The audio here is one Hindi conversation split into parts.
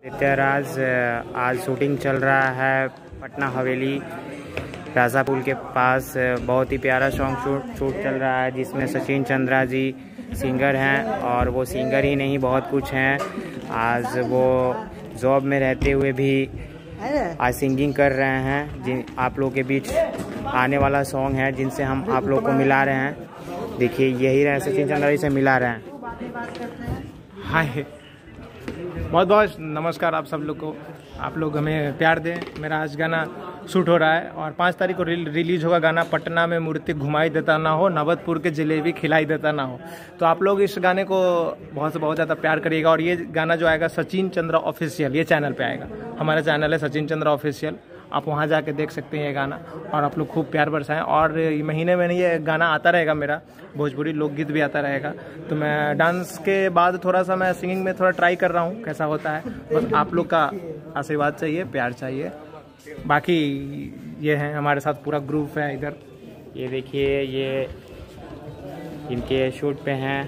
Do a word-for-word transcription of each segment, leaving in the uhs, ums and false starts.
आज आज शूटिंग चल रहा है पटना हवेली राजा पुल के पास। बहुत ही प्यारा सॉन्ग शूट शूट चल रहा है जिसमें सचिन चंद्रा जी सिंगर हैं और वो सिंगर ही नहीं बहुत कुछ हैं। आज वो जॉब में रहते हुए भी आज सिंगिंग कर रहे हैं। जिन आप लोगों के बीच आने वाला सॉन्ग है जिनसे हम आप लोग को मिला रहे हैं। देखिए यही रहे सचिन चंद्रा जी से मिला रहे हैं। हाय, बहुत बहुत नमस्कार आप सब लोग को। आप लोग हमें प्यार दें। मेरा आज गाना शूट हो रहा है और पाँच तारीख को रिलीज होगा गाना। पटना में मूर्ति घुमाई देता ना हो, नवतपुर के जलेबी खिलाई देता ना हो। तो आप लोग इस गाने को बहुत से बहुत ज़्यादा प्यार करिएगा। और ये गाना जो आएगा सचिन चंद्रा ऑफिशियल, ये चैनल पे आएगा। हमारा चैनल है सचिन चंद्रा ऑफिशियल, आप वहाँ जाके देख सकते हैं ये गाना। और आप लोग खूब प्यार बरसाएं। और महीने में ये गाना आता रहेगा, मेरा भोजपुरी लोकगीत भी आता रहेगा। तो मैं डांस के बाद थोड़ा सा मैं सिंगिंग में थोड़ा ट्राई कर रहा हूँ, कैसा होता है। बस आप लोग का आशीर्वाद चाहिए, प्यार चाहिए। बाकी ये है हमारे साथ पूरा ग्रुप है इधर। ये देखिए ये इनके शूट पे हैं।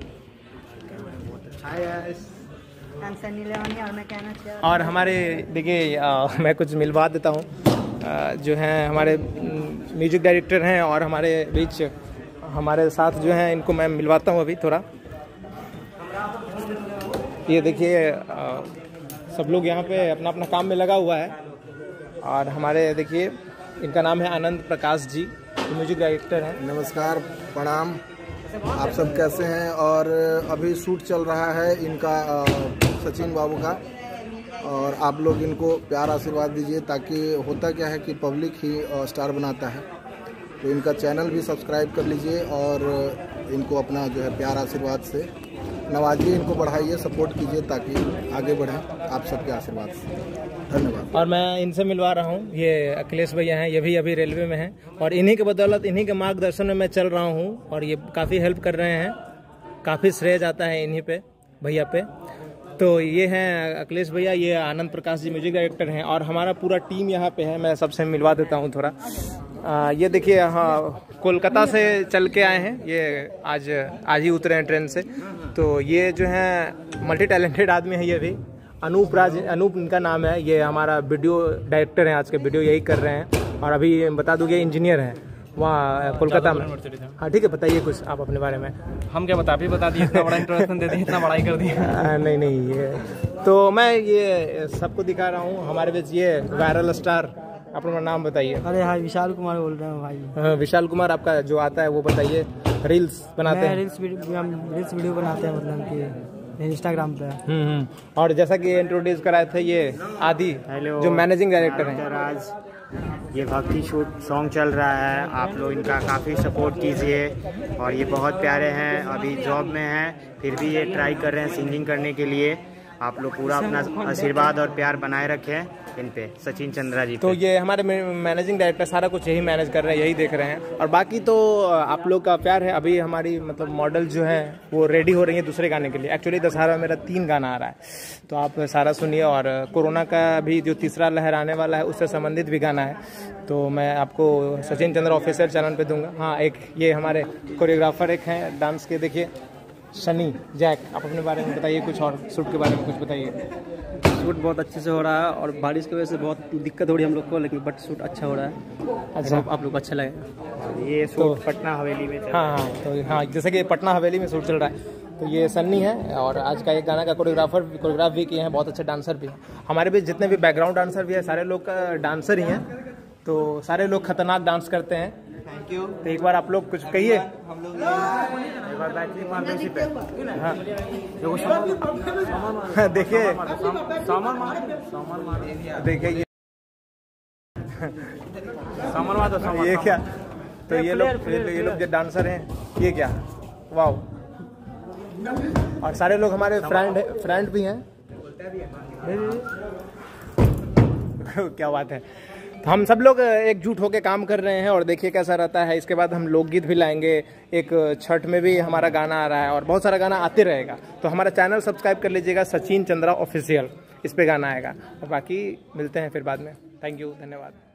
और हमारे देखिए मैं कुछ मिलवा देता हूँ। जो हैं हमारे म्यूजिक डायरेक्टर हैं और हमारे बीच हमारे साथ जो हैं इनको मैं मिलवाता हूँ अभी थोड़ा। ये देखिए सब लोग यहाँ पे अपना अपना काम में लगा हुआ है। और हमारे देखिए इनका नाम है आनंद प्रकाश जी, म्यूजिक डायरेक्टर हैं। नमस्कार, प्रणाम, आप सब कैसे हैं। और अभी शूट चल रहा है इनका सचिन बाबू का, और आप लोग इनको प्यार आशीर्वाद दीजिए। ताकि होता क्या है कि पब्लिक ही स्टार बनाता है। तो इनका चैनल भी सब्सक्राइब कर लीजिए और इनको अपना जो है प्यार आशीर्वाद से नवाजिए, इनको बढ़ाइए, सपोर्ट कीजिए ताकि आगे बढ़ें आप सबके आशीर्वाद से। धन्यवाद। और मैं इनसे मिलवा रहा हूँ, ये अखिलेश भैया हैं, ये भी अभी रेलवे में हैं। और इन्हीं के बदौलत, इन्हीं के मार्गदर्शन में मैं चल रहा हूँ और ये काफ़ी हेल्प कर रहे हैं। काफ़ी श्रेय जाता है इन्हीं पे, भैया पे। तो ये हैं अखिलेश भैया, ये आनंद प्रकाश जी म्यूजिक डायरेक्टर हैं। और हमारा पूरा टीम यहाँ पे है, मैं सबसे मिलवा देता हूँ थोड़ा। आ, ये देखिए हाँ, कोलकाता से चल के आए हैं ये, आज आज ही उतरे हैं ट्रेन से। तो ये जो हैं मल्टी टैलेंटेड आदमी है। ये भी अनूप राज, अनूप इनका नाम है। ये हमारा वीडियो डायरेक्टर हैं, आज के वीडियो यही कर रहे हैं। और अभी बता दूँ ये इंजीनियर हैं वहाँ कोलकाता में। हाँ ठीक है, बताइए कुछ आप अपने बारे में। हम क्या बता, भी बता दिए, इतना बड़ा इंट्रोडक्शन दे दिए, इतना बड़ा ही कर दिया। नहीं नहीं, ये तो मैं ये सबको दिखा रहा हूँ। हमारे बीच ये वायरल स्टार, अपना नाम बताइए। अरे हाँ, विशाल कुमार बोल रहे हैं भाई। हाँ, विशाल कुमार, आपका जो आता है वो बताइए। रील्स बनाते हैं? रील्स रील्स वीडियो बनाते हैं, मतलब कि इंस्टाग्राम पे। हम्म और जैसा कि इंट्रोड्यूस कराए थे ये आदि, हेलो, जो मैनेजिंग डायरेक्टर हैं। आज ये भक्ति शूट सॉन्ग चल रहा है, आप लोग इनका काफ़ी सपोर्ट कीजिए। और ये बहुत प्यारे हैं, अभी जॉब में हैं फिर भी ये ट्राई कर रहे हैं सिंगिंग करने के लिए। आप लोग पूरा अपना आशीर्वाद और प्यार बनाए रखें इन पे, सचिन चंद्रा जी पे। तो ये हमारे मैनेजिंग डायरेक्टर सारा कुछ यही मैनेज कर रहे हैं, यही देख रहे हैं। और बाकी तो आप लोग का प्यार है। अभी हमारी मतलब मॉडल जो है वो रेडी हो रही है दूसरे गाने के लिए। एक्चुअली दशहरा में मेरा तीन गाना आ रहा है, तो आप सारा सुनिए। और कोरोना का भी जो तीसरा लहर आने वाला है उससे संबंधित भी गाना है, तो मैं आपको सचिन चंद्रा ऑफिशियल चैनल पे दूंगा। हाँ, एक ये हमारे कोरियोग्राफर एक हैं डांस के, देखिए शनि जैक। आप अपने बारे में बताइए कुछ, और शूट के बारे में कुछ बताइए। शूट बहुत अच्छे से हो रहा है और बारिश की वजह से बहुत दिक्कत हो रही है हम लोग को, लेकिन बट शूट अच्छा हो रहा है। अच्छा, आप, आप लोग को अच्छा लगेगा। ये शूट तो, पटना हवेली में चल रहा है। हाँ हाँ, तो हाँ जैसे कि पटना हवेली में शूट चल रहा है। तो ये सन्नी है और आज का एक गाना का कोरियोग्राफर कोरियोग्राफ भी किए हैं। बहुत अच्छे डांसर भी हैं हमारे बीच। जितने भी बैकग्राउंड डांसर भी है सारे लोग का डांसर ही हैं। तो सारे लोग खतरनाक डांस करते हैं। Thank you. तो एक बार आप लोग कुछ कहिए। हम लोग हाँ देखिए देखिए ये ये क्या, तो ये लोग ये लोग जो डांसर हैं, ये क्या, वाह। और सारे लोग हमारे फ्रेंड फ्रेंड भी हैं। क्या बात है। तो हम सब लोग एकजुट होकर काम कर रहे हैं और देखिए कैसा रहता है। इसके बाद हम लोकगीत भी लाएंगे। एक छठ में भी हमारा गाना आ रहा है और बहुत सारा गाना आते रहेगा। तो हमारा चैनल सब्सक्राइब कर लीजिएगा, सचिन चंद्रा ऑफिशियल, इस पे गाना आएगा। और बाकी मिलते हैं फिर बाद में। थैंक यू, धन्यवाद।